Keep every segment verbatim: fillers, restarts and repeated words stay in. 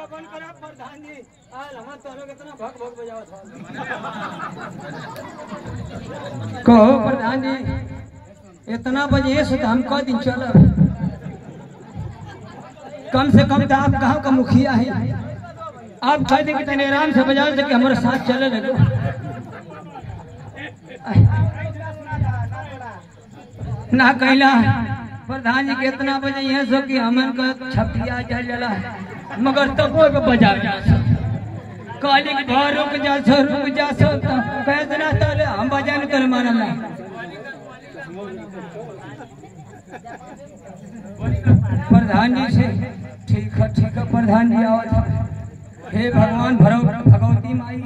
अपन करा प्रधान जी आज हम तो लोग इतना भग भग बजाओ था कहो प्रधान जी इतना बजे से हम कह दिन चलो कम से कम तो आप गांव का मुखिया है आप कह दें कि तने आराम से बजाओ कि हमारे साथ चले लगो ना कहला प्रधान जी के इतना बजे है सो कि हमन का छपिया चल जाला मगर तबो के बजा जा कहले कि घर रुक जा सो रुक जा सो कह देना तले हम बजाने तले मानला प्रधान जी से ठीक है ठीक है प्रधान जी आओ हे भगवान भरो भगवती माई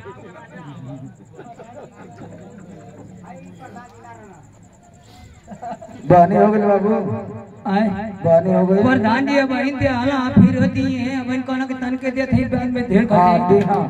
बहनी हो गई बाबू आए बहनी हो गई प्रधान जी अब इन ते आला फिर होती है अब इन कोना के तन के दे थे बैंक में ढेर हां कर दी हां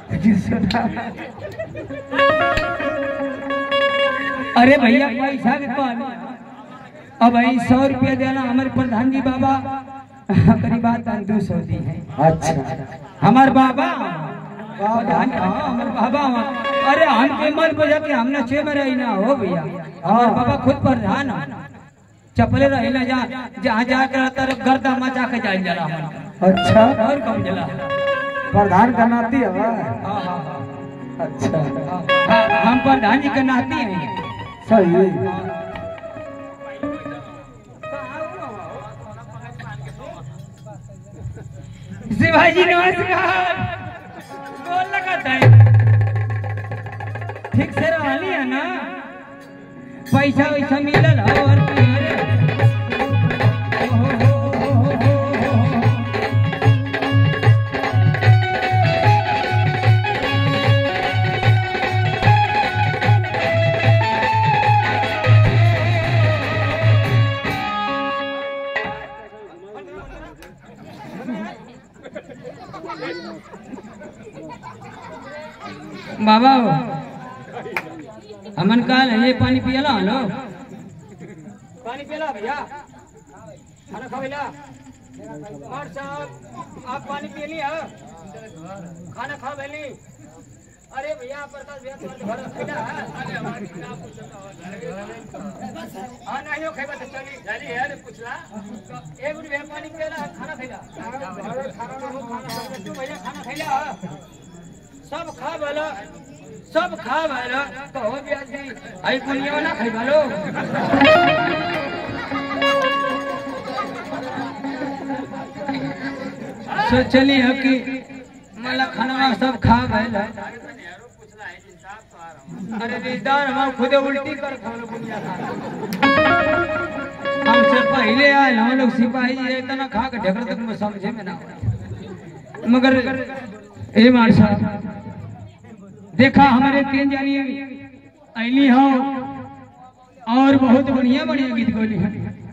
अरे भैया पैसा के कौन अब भाई सौ रुपया देना हमारे प्रधान जी बाबा करीब बात दो सौ दी है अच्छा हमारे बाबा प्रधान हाँ हमारे बाबा अरे हम के मन बजा के हमने छे में रही ना हो भैया हमारे बाबा खुद प्रधान चपले रही ना जा जहाँ जाकर गर्दा मचा के जाए जला अच्छा और कम जला प्रधान का नाती है हाँ हाँ अच्छा हम प्रधान जी के नाती हैं सही शिवाजी नमस्कार बोल लगाता है ठीक से रही है ना पैसा वैसा मिलल हो और बाबा हमन काल ये पानी पियला लो पानी पियला भैया खाना खावेला और साहब आप पानी पी लिया खाना खा बैली अरे भैया प्रकाश भैया तुम्हारे घर खैला हां नहीं हो खैबा तो चली चली है पूछला एक मिनट भैया पानी पियला खाना खैला खाना हो खाना तू भैया खाना खैला सब खा भला सब खा भला तो हो गया जी आई पुनिया ना खाई भलो सो चली है कि मला खाना सब खा भला अरे रिश्तेदार हम खुद उल्टी कर खाना पुनिया खा हमसे पहले आए हम लोग सिपाही इतना खा के ढकर तक में समझे में ना मगर ए मार साहब देखा हमारे तीन जानी ऐली हो और बहुत बढ़िया बढ़िया गीत गोली है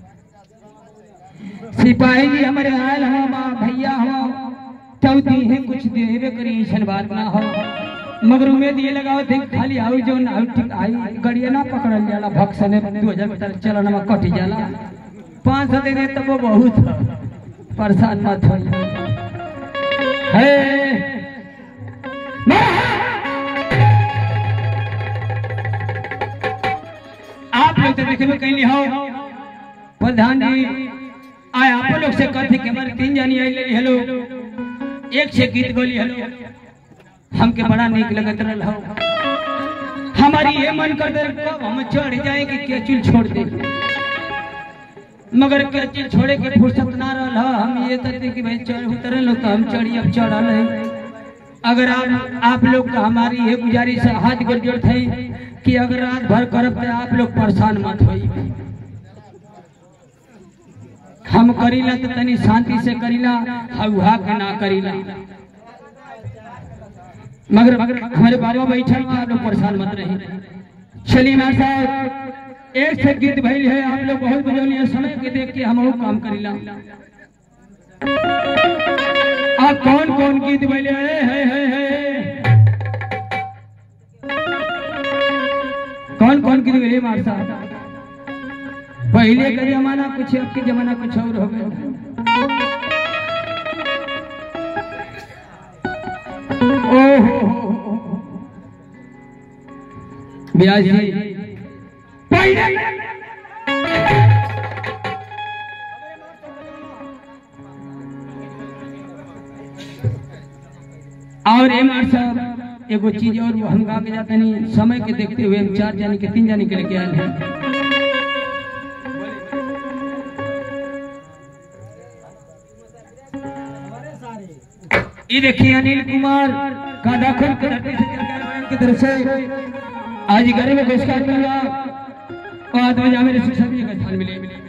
सिपाही जी हमारे आयल हो माँ भैया हो चौथी है कुछ देवे करी ऐसा बात ना हो मगर उम्मीद ये लगाओ थे खाली आओ जो ना ठीक आई गड़िया ना पकड़ल जाला भक्सन दो हजार मीटर चलन में कटी जाला पाँच सौ देने तब वो बहुत परेशान मत हो है आप लोग तो देखे में कहीं हो प्रधान जी आए आप लोग से कहते कि हमारे तीन जानी आई ले हेलो एक से गीत बोली हेलो हमके बड़ा नीक लगत रहल हो हमारी ये मन कर दे कब हम चढ़ जाए कि केचुल छोड़ दे मगर केचुल छोड़े के फुर्सत ना रहल हो हम ये कहते कि भाई चढ़ उतरल तो हम चढ़ी अब चढ़ल है अगर आप आप लोग का हमारी ये गुजारिश है हाथ जोड़ जोड़ है कि अगर रात भर करब तो आप लोग परेशान मत होई हम करीला तो तनी शांति से करीला हवा के ना करीला मगर मगर हमारे बाबा बैठे आप लोग परेशान मत रहे चलिए ना साहब एक से गीत भइल है आप लोग बहुत बजौली है समय के देख के हम काम करीला आप कौन कौन गीत भइल है है है है कौन कौन गीत भइल मार साहब पहले का जमाना कुछ अब के जमाना कुछ और हो गया ब्यास जी पहले और एम आर साहब एगो चीज और हम गा के जाते नहीं समय के देखते हुए हम चार जाने के तीन जाने के लेके आए हैं। ये देखिए अनिल कुमार का दाखिल की तरफ से आज घर में पुरस्कार मिला और आज मेरे शिक्षा भी का स्थान मिले